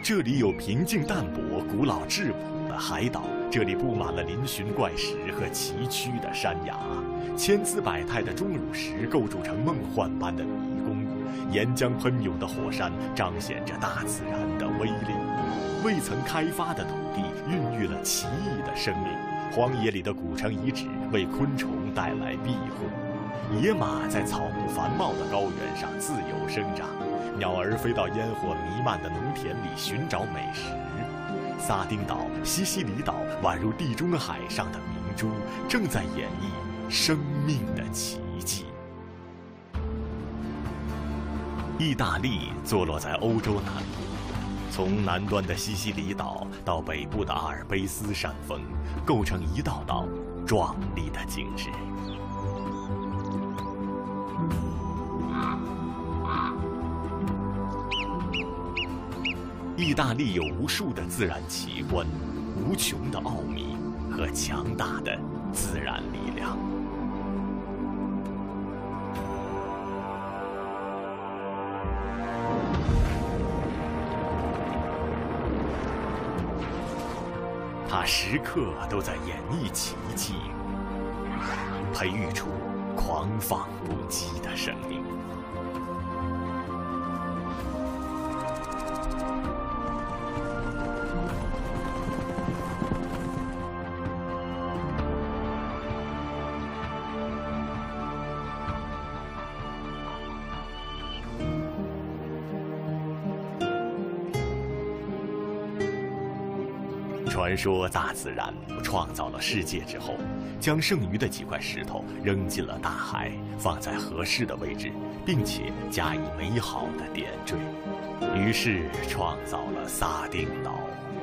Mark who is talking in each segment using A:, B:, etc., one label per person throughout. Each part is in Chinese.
A: 这里有平静淡泊、古老质朴的海岛，这里布满了嶙峋怪石和崎岖的山崖，千姿百态的钟乳石构筑成梦幻般的迷宫，岩浆喷涌的火山彰显着大自然的威力。未曾开发的土地孕育了奇异的生命，荒野里的古城遗址为昆虫带来庇护。野马在草木繁茂的高原上自由生长，鸟儿飞到烟火弥漫的农田里寻找美食。撒丁岛、西西里岛宛如地中海上的明珠，正在演绎生命的奇迹。意大利坐落在欧洲南部，从南端的西西里岛到北部的阿尔卑斯山峰，构成一道道壮丽的景致。意大利有无数的自然奇观，无穷的奥秘和强大的自然力量。它时刻都在演绎奇迹，培育出狂放不羁的生命。传说大自然创造了世界之后，将剩余的几块石头扔进了大海，放在合适的位置，并且加以美好的点缀，于是创造了撒丁岛。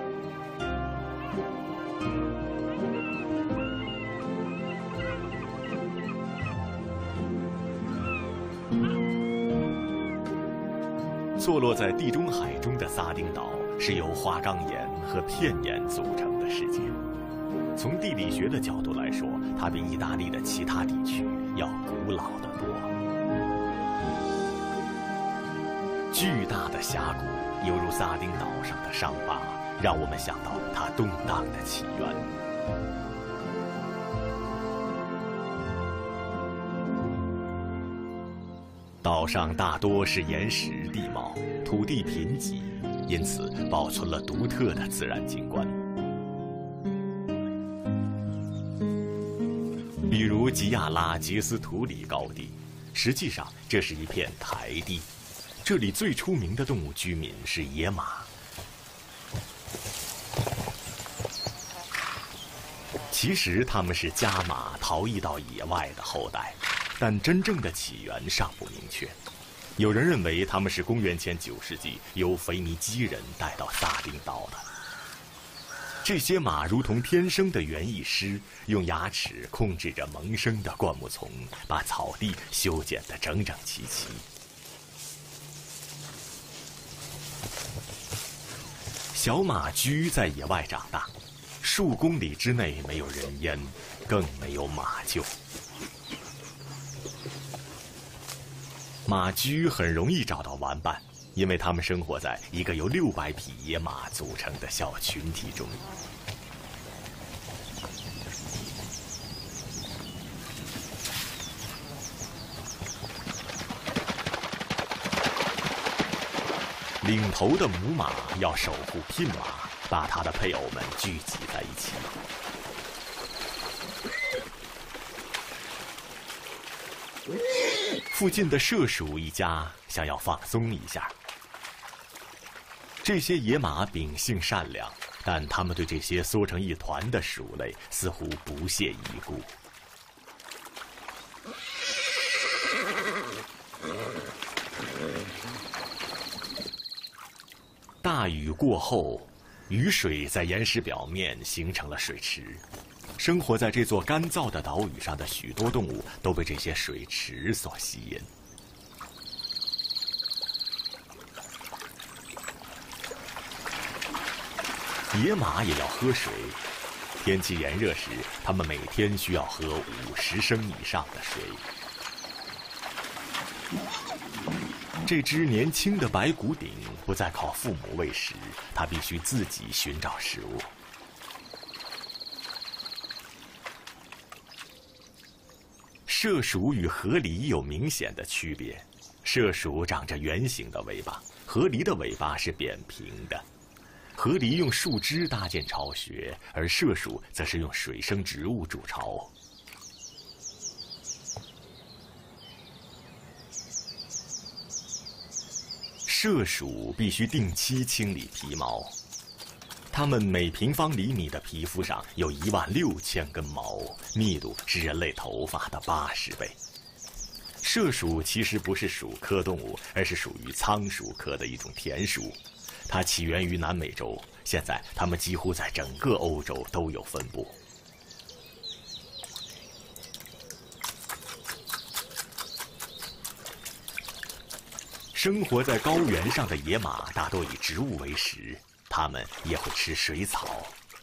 A: 坐落在地中海中的撒丁岛是由花岗岩和片岩组成的世界。从地理学的角度来说，它比意大利的其他地区要古老得多。巨大的峡谷犹如撒丁岛上的伤疤，让我们想到它动荡的起源。岛上大多是岩石地貌，土地贫瘠，因此保存了独特的自然景观。比如吉亚拉杰斯图里高地，实际上这是一片台地，这里最出名的动物居民是野马。其实它们是家马逃逸到野外的后代，但真正的起源尚不明确。有人认为他们是公元前9世纪由腓尼基人带到撒丁岛的。这些马如同天生的园艺师，用牙齿控制着萌生的灌木丛，把草地修剪得整整齐齐。小马驹在野外长大，数公里之内没有人烟，更没有马厩。马驹很容易找到玩伴，因为它们生活在一个由600匹野马组成的小群体中。领头的母马要守护牝马，把它的配偶们聚集在一起。附近的麝鼠一家想要放松一下。这些野马秉性善良，但它们对这些缩成一团的鼠类似乎不屑一顾。大雨过后，雨水在岩石表面形成了水池。生活在这座干燥的岛屿上的许多动物都被这些水池所吸引。野马也要喝水，天气炎热时，它们每天需要喝50升以上的水。这只年轻的白骨顶不再靠父母喂食，它必须自己寻找食物。麝鼠与河狸有明显的区别，麝鼠长着圆形的尾巴，河狸的尾巴是扁平的。河狸用树枝搭建巢穴，而麝鼠则是用水生植物筑巢。麝鼠必须定期清理皮毛，它们每平方厘米的皮肤上有16000根毛，密度是人类头发的80倍。麝鼠其实不是鼠科动物，而是属于仓鼠科的一种田鼠。它起源于南美洲，现在它们几乎在整个欧洲都有分布。生活在高原上的野马大多以植物为食，它们也会吃水草。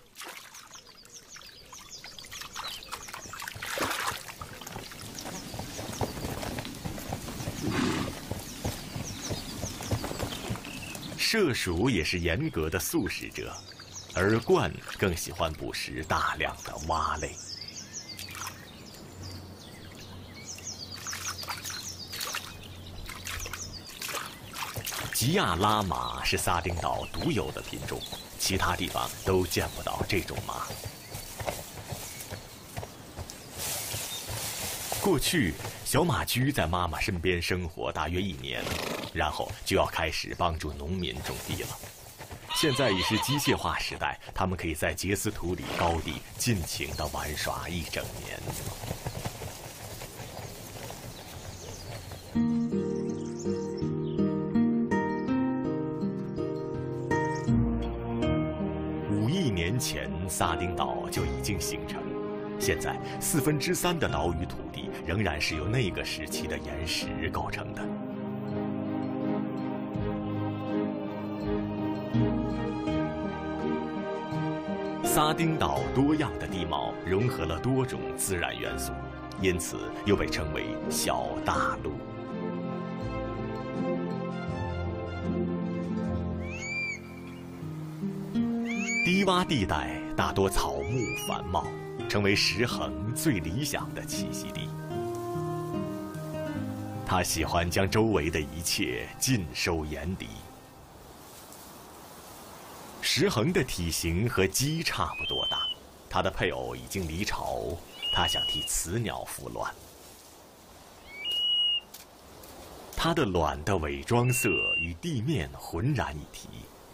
A: 麝鼠也是严格的素食者，而鹳更喜欢捕食大量的蛙类。吉亚拉马是撒丁岛独有的品种，其他地方都见不到这种马。过去，小马驹在妈妈身边生活大约1年，然后就要开始帮助农民种地了。现在已是机械化时代，它们可以在杰斯图里高地尽情地玩耍一整年。5亿年前，撒丁岛就已经形成。现在3/4的岛屿土地仍然是由那个时期的岩石构成的。撒丁岛多样的地貌融合了多种自然元素，因此又被称为小大陆。低洼地带大多草木繁茂，成为石衡最理想的栖息地。它喜欢将周围的一切尽收眼底。石衡的体型和鸡差不多大，它的配偶已经离巢，它想替雌鸟孵卵。它的卵的伪装色与地面浑然一体。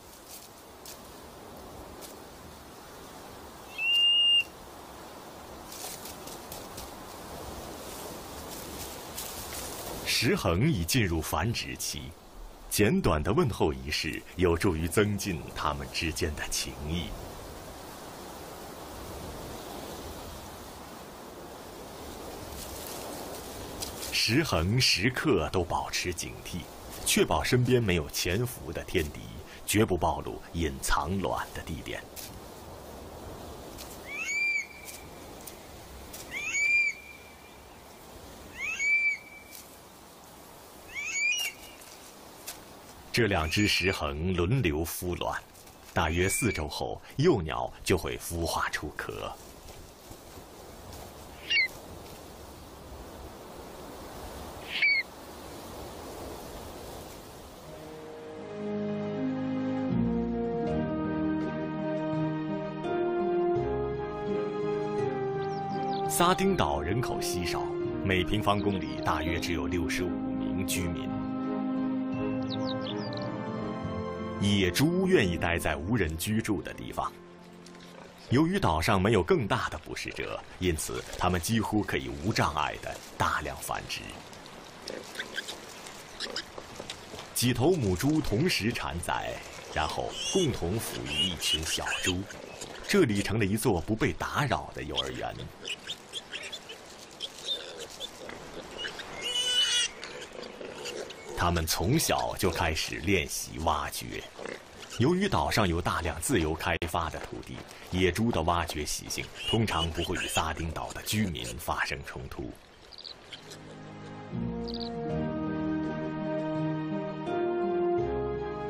A: 石衡已进入繁殖期，简短的问候仪式有助于增进他们之间的情谊。石衡时刻都保持警惕，确保身边没有潜伏的天敌，绝不暴露隐藏卵的地点。这2只石衡轮流孵卵，大约4周后，幼鸟就会孵化出壳。撒丁岛人口稀少，每平方公里大约只有65名居民。野猪愿意待在无人居住的地方。由于岛上没有更大的捕食者，因此它们几乎可以无障碍地大量繁殖。几头母猪同时产崽，然后共同抚育一群小猪，这里成了一座不被打扰的幼儿园。他们从小就开始练习挖掘。由于岛上有大量自由开发的土地，野猪的挖掘习性通常不会与撒丁岛的居民发生冲突。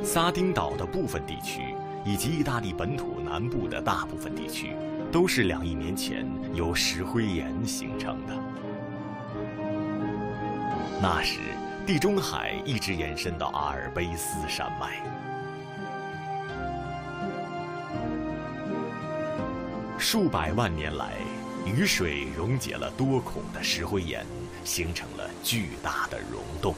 A: 撒丁岛的部分地区以及意大利本土南部的大部分地区，都是2亿年前由石灰岩形成的。那时，地中海一直延伸到阿尔卑斯山脉。数百万年来，雨水溶解了多孔的石灰岩，形成了巨大的溶洞。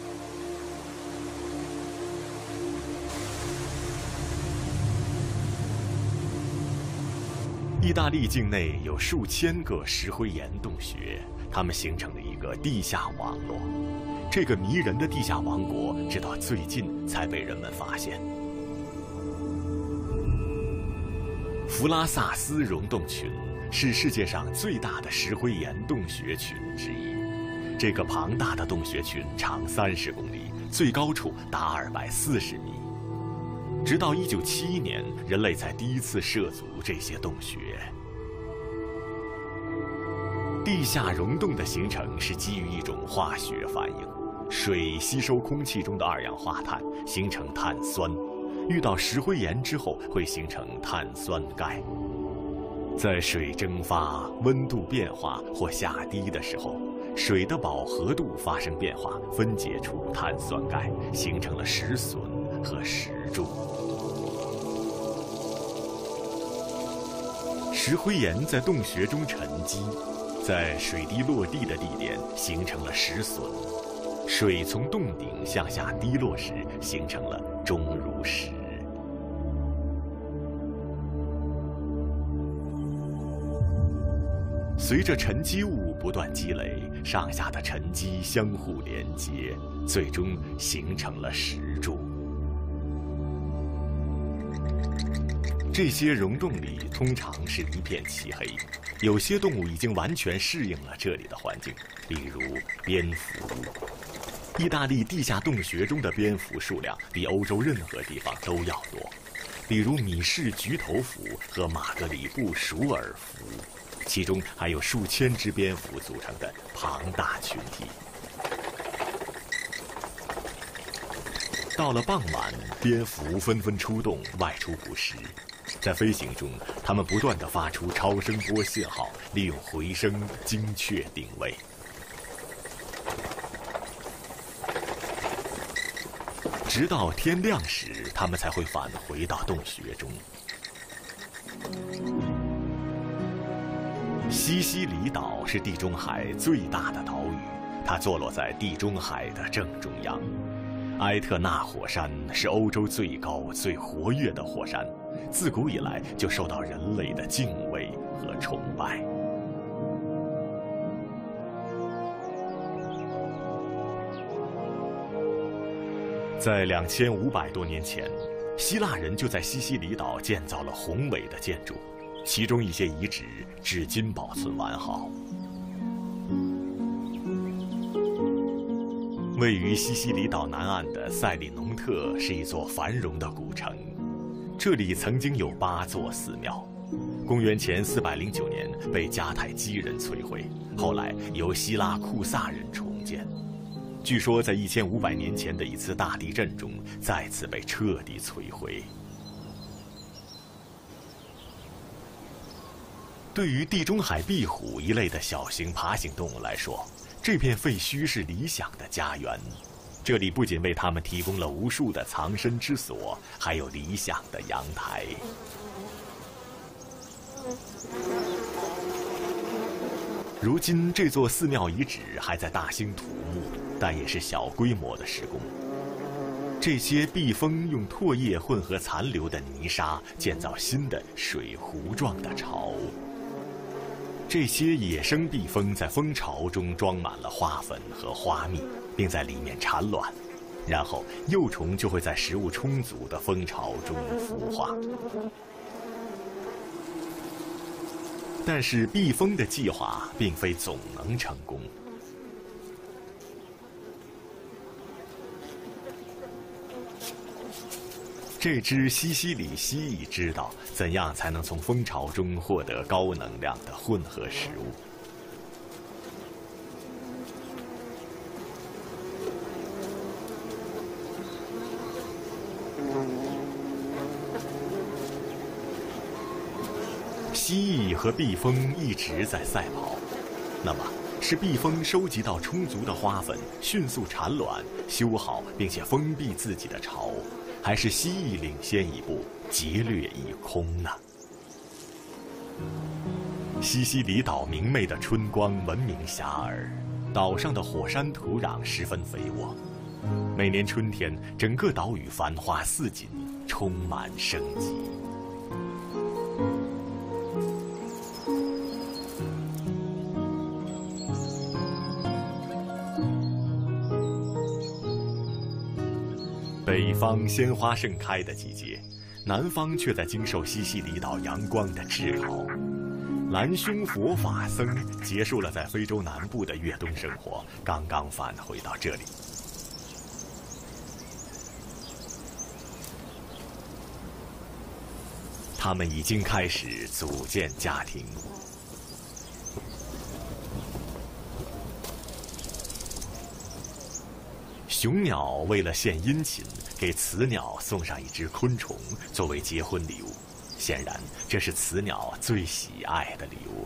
A: 意大利境内有数千个石灰岩洞穴，它们形成了一个地下网络。这个迷人的地下王国，直到最近才被人们发现。弗拉萨斯溶洞群是世界上最大的石灰岩洞穴群之一。这个庞大的洞穴群长30公里，最高处达240米。直到1971年，人类才第一次涉足这些洞穴。地下溶洞的形成是基于一种化学反应，水吸收空气中的二氧化碳，形成碳酸，遇到石灰岩之后会形成碳酸钙。在水蒸发、温度变化或下低的时候，水的饱和度发生变化，分解出碳酸钙，形成了石笋和石柱。石灰岩在洞穴中沉积，在水滴落地的地点形成了石笋，水从洞顶向下滴落时形成了钟乳石。随着沉积物不断积累，上下的沉积相互连接，最终形成了石柱。这些溶洞里通常是一片漆黑，有些动物已经完全适应了这里的环境，比如蝙蝠。意大利地下洞穴中的蝙蝠数量比欧洲任何地方都要多，比如米氏菊头蝠和马格里布鼠耳蝠，其中还有数千只蝙蝠组成的庞大群体。到了傍晚，蝙蝠纷纷出动，外出捕食。在飞行中，它们不断地发出超声波信号，利用回声精确定位。直到天亮时，它们才会返回到洞穴中。西西里岛是地中海最大的岛屿，它坐落在地中海的正中央。埃特纳火山是欧洲最高、最活跃的火山，自古以来就受到人类的敬畏和崇拜。在2500多年前，希腊人就在西西里岛建造了宏伟的建筑，其中一些遗址至今保存完好。位于西西里岛南岸的塞里农特是一座繁荣的古城，这里曾经有8座寺庙。公元前409年被迦太基人摧毁，后来由希拉库萨人重建。据说在1500年前的一次大地震中，再次被彻底摧毁。对于地中海壁虎一类的小型爬行动物来说，这片废墟是理想的家园。这里不仅为它们提供了无数的藏身之所，还有理想的阳台。如今这座寺庙遗址还在大兴土木，但也是小规模的施工。这些碧蜂用唾液混合残留的泥沙建造新的水壶状的巢。这些野生蜜蜂在蜂巢中装满了花粉和花蜜，并在里面产卵，然后幼虫就会在食物充足的蜂巢中孵化。但是蜜蜂的计划并非总能成功。这只西西里蜥蜴知道怎样才能从蜂巢中获得高能量的混合食物。 蜥蜴和蜜蜂一直在赛跑，那么是蜜蜂收集到充足的花粉，迅速产卵，修好并且封闭自己的巢，还是蜥蜴领先一步，劫掠一空呢？西西里岛明媚的春光闻名遐迩，岛上的火山土壤十分肥沃，每年春天，整个岛屿繁花似锦，充满生机。北方鲜花盛开的季节，南方却在经受西西里岛阳光的炙烤。蓝胸佛法僧结束了在非洲南部的越冬生活，刚刚返回到这里。他们已经开始组建家庭。雄鸟为了献殷勤，给雌鸟送上一只昆虫作为结婚礼物。显然，这是雌鸟最喜爱的礼物。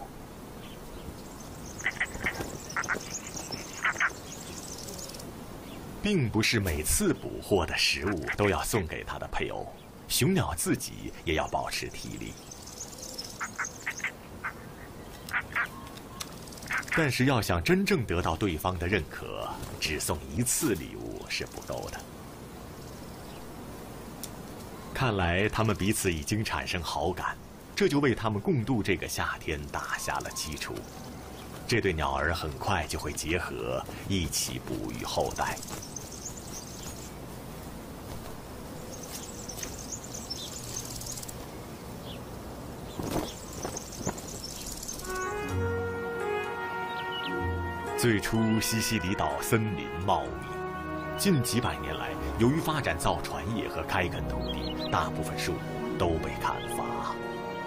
A: 并不是每次捕获的食物都要送给它的配偶，雄鸟自己也要保持体力。但是要想真正得到对方的认可，只送一次礼物是不够的。看来他们彼此已经产生好感，这就为他们共度这个夏天打下了基础。这对鸟儿很快就会结合，一起哺育后代。最初，西西里岛森林茂密，近几百年来，由于发展造船业和开垦土地，大部分树木都被砍伐。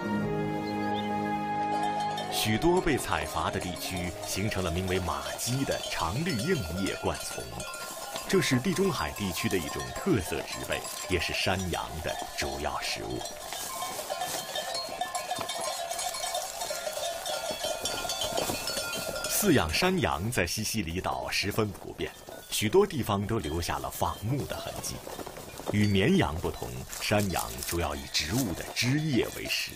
A: 许多被采伐的地区形成了名为马鸡的常绿硬叶灌丛，这是地中海地区的一种特色植被，也是山羊的主要食物。饲养山羊在西西里岛十分普遍，许多地方都留下了放牧的痕迹。与绵羊不同，山羊主要以植物的枝叶为食。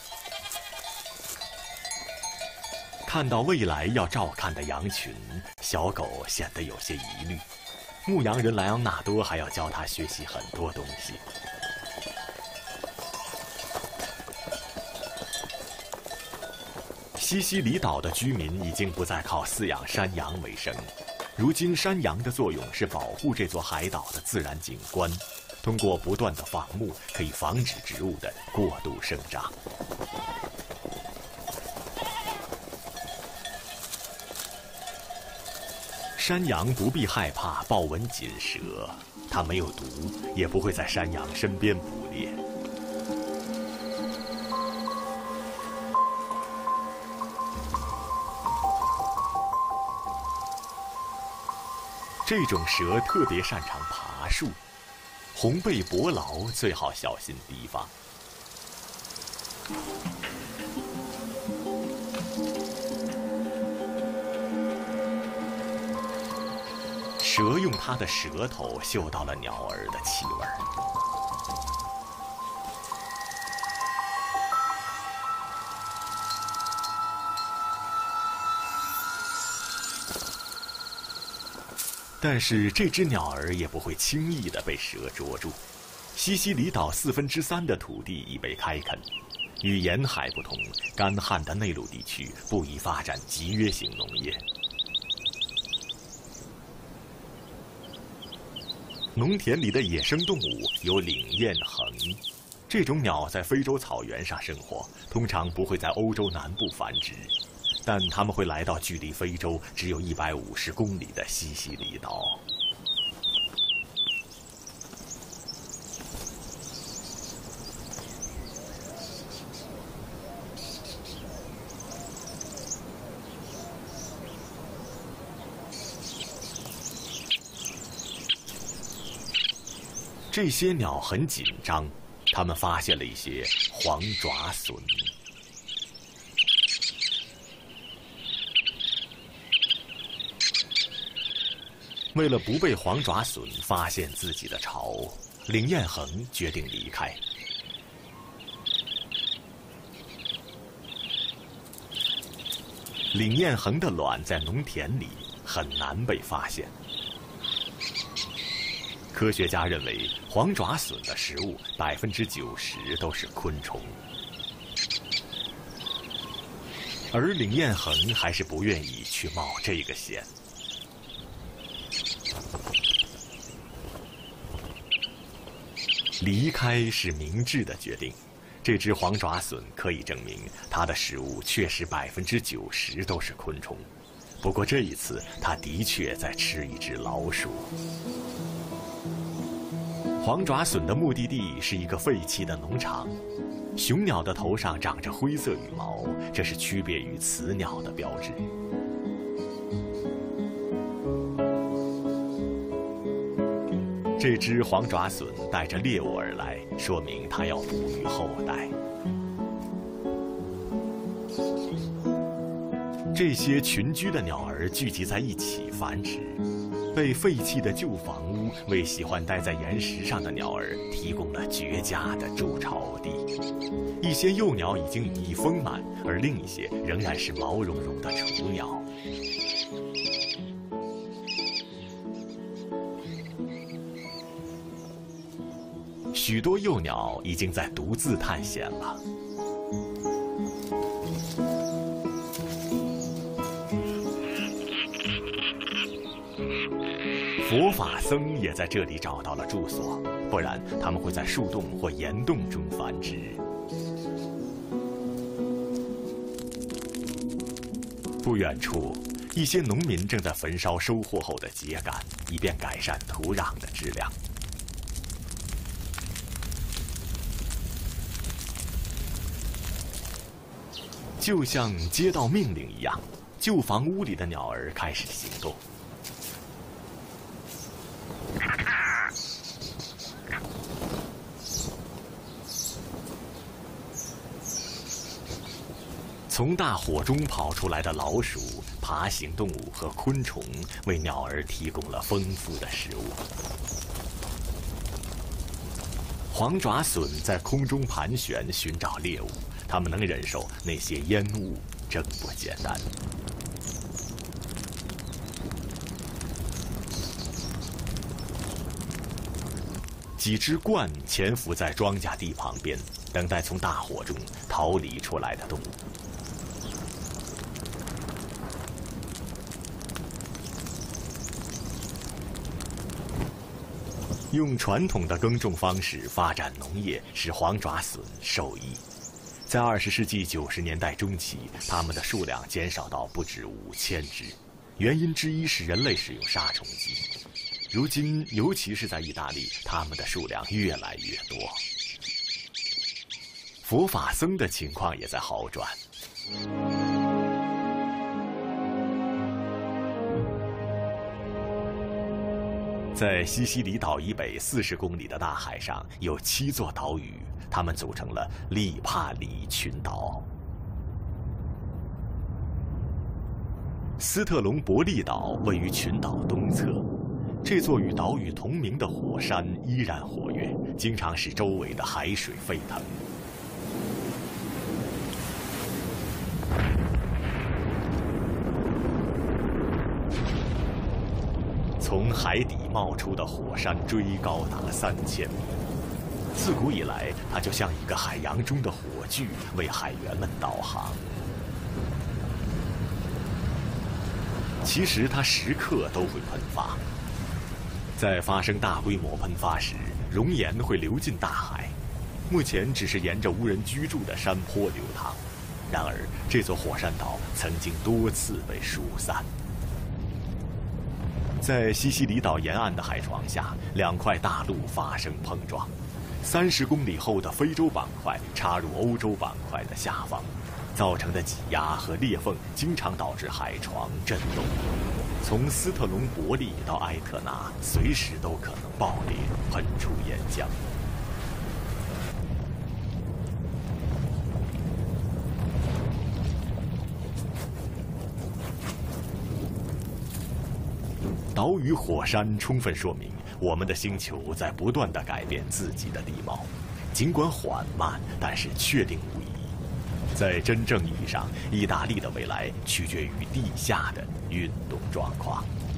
A: 看到未来要照看的羊群，小狗显得有些疑虑。牧羊人莱昂纳多还要教他学习很多东西。西西里岛的居民已经不再靠饲养山羊为生，如今山羊的作用是保护这座海岛的自然景观，通过不断的放牧，可以防止植物的过度生长。山羊不必害怕豹纹锦蛇，它没有毒，也不会在山羊身边捕猎。这种蛇特别擅长爬树，红背伯劳最好小心提防。蛇用它的舌头嗅到了鸟儿的气味。但是这只鸟儿也不会轻易地被蛇捉住。西西里岛3/4的土地已被开垦，与沿海不同，干旱的内陆地区不宜发展集约型农业。农田里的野生动物有岭燕鸻，这种鸟在非洲草原上生活，通常不会在欧洲南部繁殖。但他们会来到距离非洲只有150公里的西西里岛。这些鸟很紧张，它们发现了一些黄爪隼。 为了不被黄爪隼发现自己的巢，领彦衡决定离开。领彦衡的卵在农田里很难被发现。科学家认为，黄爪隼的食物90%都是昆虫，而领彦衡还是不愿意去冒这个险。离开是明智的决定。这只黄爪隼可以证明，它的食物确实90%都是昆虫。不过这一次，它的确在吃一只老鼠。黄爪隼的目的地是一个废弃的农场。雄鸟的头上长着灰色羽毛，这是区别于雌鸟的标志。这只黄爪隼带着猎物而来，说明它要哺育后代。这些群居的鸟儿聚集在一起繁殖，被废弃的旧房屋为喜欢待在岩石上的鸟儿提供了绝佳的筑巢地。一些幼鸟已经羽翼丰满，而另一些仍然是毛茸茸的雏鸟。许多幼鸟已经在独自探险了。佛法僧也在这里找到了住所，不然他们会在树洞或岩洞中繁殖。不远处，一些农民正在焚烧收获后的秸秆，以便改善土壤的质量。就像接到命令一样，旧房屋里的鸟儿开始行动。从大火中跑出来的老鼠、爬行动物和昆虫为鸟儿提供了丰富的食物。黄爪隼在空中盘旋寻找猎物，它们能忍受那些烟雾，真不简单。几只鹳潜伏在庄稼地旁边，等待从大火中逃离出来的动物。用传统的耕种方式发展农业，使黄爪隼受益。在20世纪90年代中期，它们的数量减少到不止5000只。原因之一是人类使用杀虫剂。如今，尤其是在意大利，它们的数量越来越多。佛法僧的情况也在好转。在西西里岛以北40公里的大海上，有7座岛屿，它们组成了利帕里群岛。斯特隆伯利岛位于群岛东侧，这座与岛屿同名的火山依然活跃，经常使周围的海水沸腾。从海底冒出的火山锥高达3000米，自古以来，它就像一个海洋中的火炬，为海员们导航。其实它时刻都会喷发，在发生大规模喷发时，熔岩会流进大海。目前只是沿着无人居住的山坡流淌，然而这座火山岛曾经多次被疏散。在西西里岛沿岸的海床下，2块大陆发生碰撞，30公里后的非洲板块插入欧洲板块的下方，造成的挤压和裂缝经常导致海床震动。从斯特隆伯利到埃特纳，随时都可能爆裂，喷出岩浆。 岛屿火山充分说明，我们的星球在不断地改变自己的地貌，尽管缓慢，但是确定无疑。在真正意义上，意大利的未来取决于地下的运动状况。